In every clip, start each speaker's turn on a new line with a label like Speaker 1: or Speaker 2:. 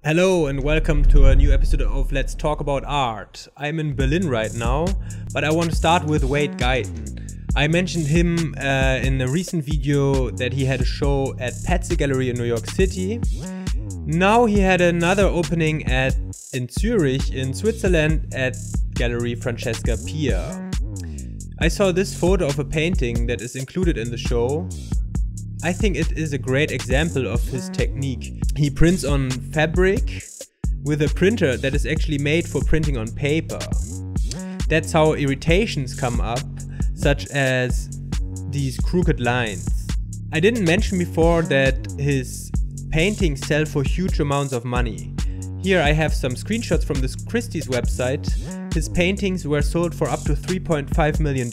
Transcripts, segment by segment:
Speaker 1: Hello and welcome to a new episode of Let's Talk About Art. I'm in Berlin right now, but I want to start with Wade Guyton. I mentioned him in a recent video that he had a show at Petze Gallery in New York City. Now he had another opening in Zurich in Switzerland at Gallery Francesca Pia. I saw this photo of a painting that is included in the show. I think it is a great example of his technique. He prints on fabric with a printer that is actually made for printing on paper. That's how irritations come up, such as these crooked lines. I didn't mention before that his paintings sell for huge amounts of money. Here I have some screenshots from this Christie's website. His paintings were sold for up to $3.5 million.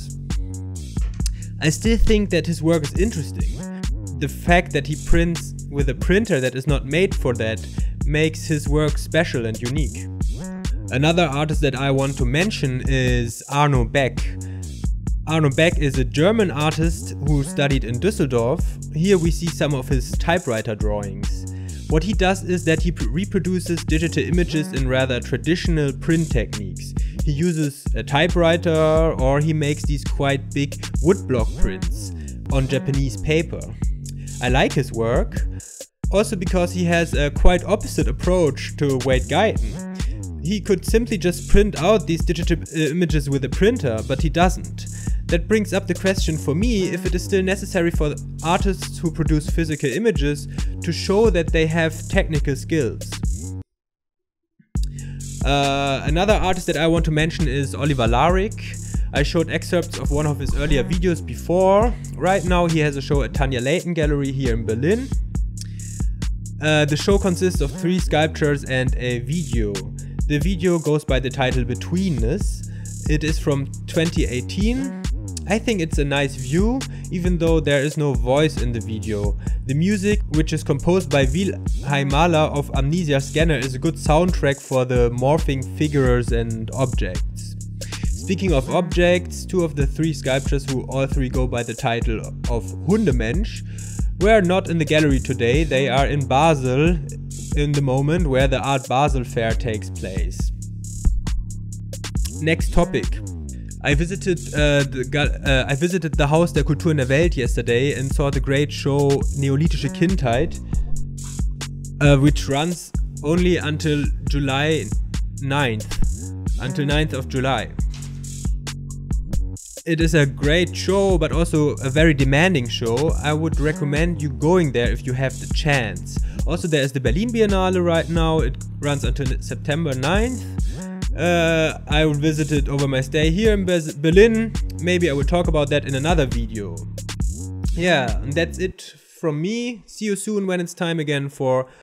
Speaker 1: I still think that his work is interesting. The fact that he prints with a printer that is not made for that makes his work special and unique. Another artist that I want to mention is Arno Beck. Arno Beck is a German artist who studied in Düsseldorf. Here we see some of his typewriter drawings. What he does is that he reproduces digital images in rather traditional print techniques. He uses a typewriter or he makes these quite big woodblock prints on Japanese paper. I like his work, also because he has a quite opposite approach to Wade Guyton. He could simply just print out these digital images with a printer, but he doesn't. That brings up the question for me if it is still necessary for artists who produce physical images to show that they have technical skills. Another artist that I want to mention is Oliver Lahrik. I showed excerpts of one of his earlier videos before. Right now he has a show at Tanja Leighton Gallery here in Berlin. The show consists of 3 sculptures and a video. The video goes by the title Betweenness. It is from 2018. I think it's a nice view, even though there is no voice in the video. The music, which is composed by Wilhelm Mahler of Amnesia Scanner, is a good soundtrack for the morphing figures and objects. Speaking of objects, 2 of the 3 sculptures, who all 3 go by the title of Hundemensch, were not in the gallery today. They are in Basel in the moment where the Art Basel fair takes place. Next topic. I visited the Haus der Kultur in der Welt yesterday and saw the great show Neolithische Kindheit, which runs only until July 9th, until 9th of July. It is a great show, but also a very demanding show. I would recommend you going there if you have the chance. Also, there is the Berlin Biennale right now. It runs until September 9th. I will visit it over my stay here in Berlin. Maybe I will talk about that in another video. Yeah, and that's it from me. See you soon when it's time again for